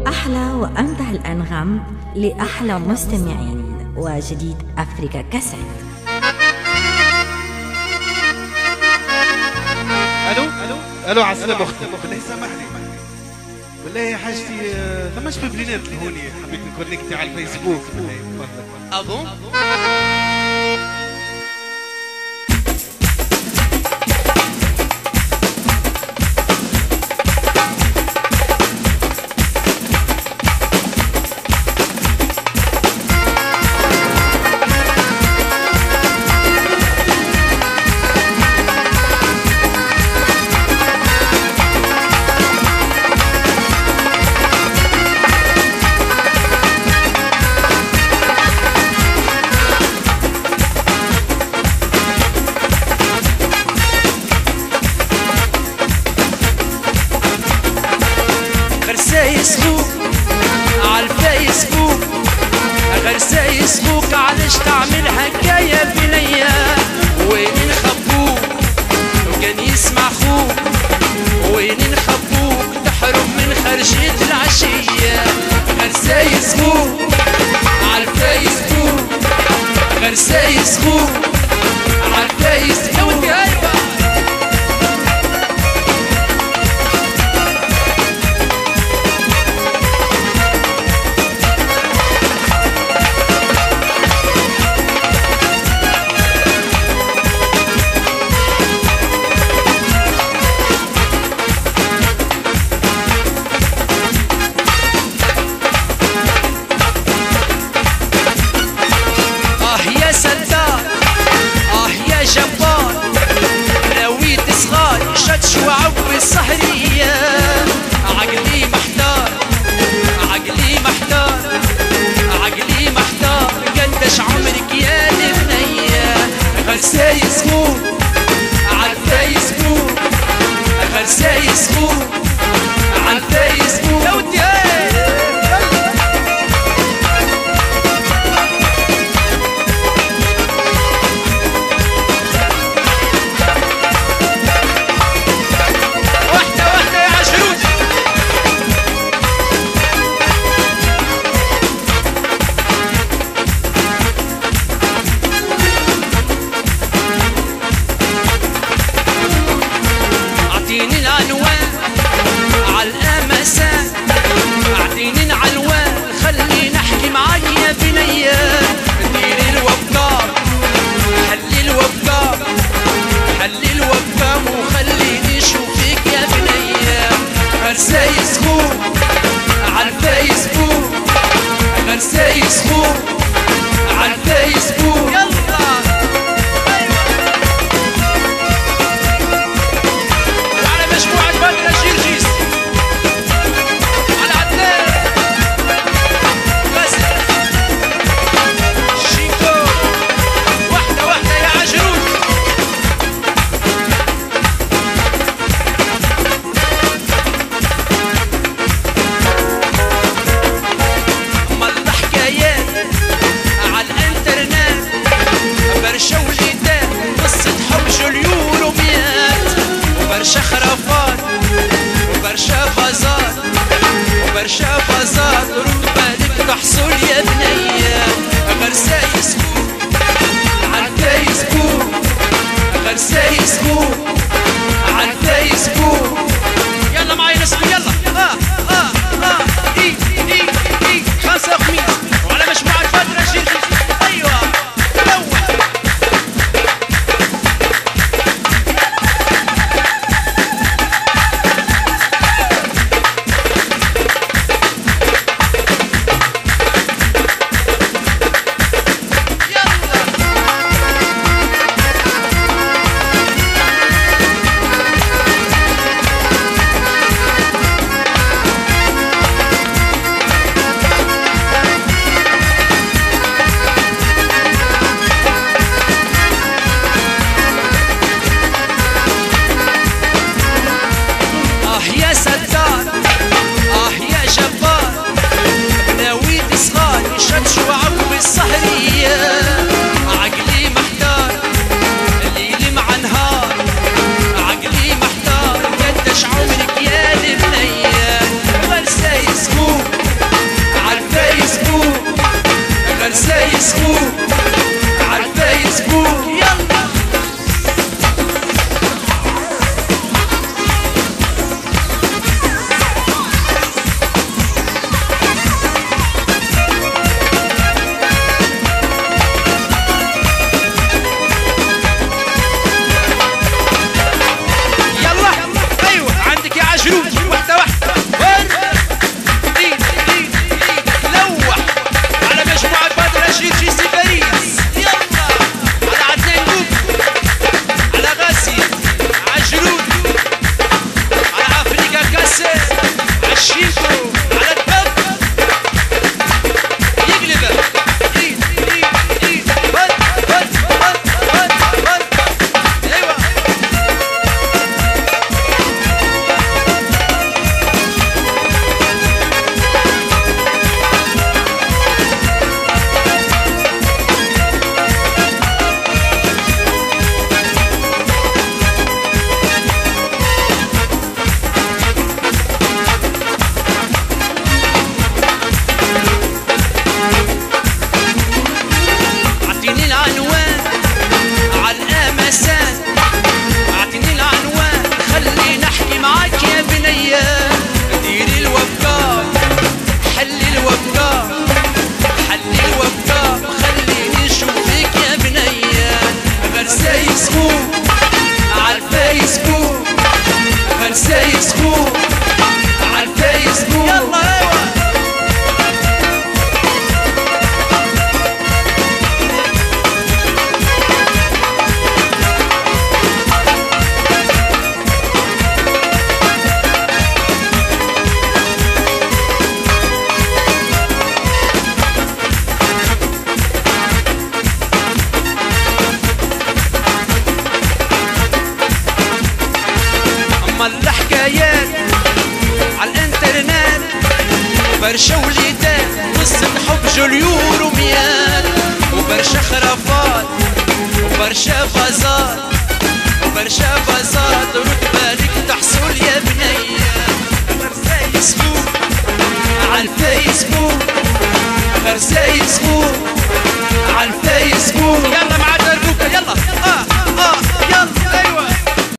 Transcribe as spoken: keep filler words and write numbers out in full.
أحلى وأمتع الأنغام لأحلى مستمعين وجديد أفريكا كاسيت. الو الو الو عسلامة اختي، بالله سامحني، بالله حاجتي ثماش في بلينات هوني، حبيت نكونكتي على الفيسبوك. أظن فيسبوك عالفيسبوك غير فيسبوك علاش تعمل هكايا بنيا؟ وين نخبوك وكان يسمع خوك، وين نخبوك تحرم من خرجة العشية؟ غير فيسبوك عالفيسبوك غير فيسبوك عالفيسبوك. الصهرية عقلي محتار عقلي محتار عقلي محتار قداش عمرك يا البنية؟ غير فيسبوك عالفيسبوك غير فيسبوك عالفيسبوك يا ودي. اعطيني العنوان عالامسان، اعطيني العنوان خليني نحكي معاك يا بنية. ديري الوبكار حلي الوبكار حلي الوبكار وخليني نشوفك يا بنية. غير فيسبوك عالفيسبوك غير فيسبوك عالفيسبوك. برشا خرافات وبرشا بازار وبرشا بازار رتبة تحصل يا بنية. غير فيسبوك عالفيسبوك غير فيسبوك عالفيسبوك. يلا معايا نسمع يلا اه اه اه اي اي اي خمسة خميس وعلى مجموعة بدر جيل. ايوه غرفات وبرشا بازار وبرشا بازار رتبة لك تحصل يا بنية غير فيسبوك عالفيسبوك غير فيسبوك عالفيسبوك يلا مع دربوكة يلا اه اه يلا ايوه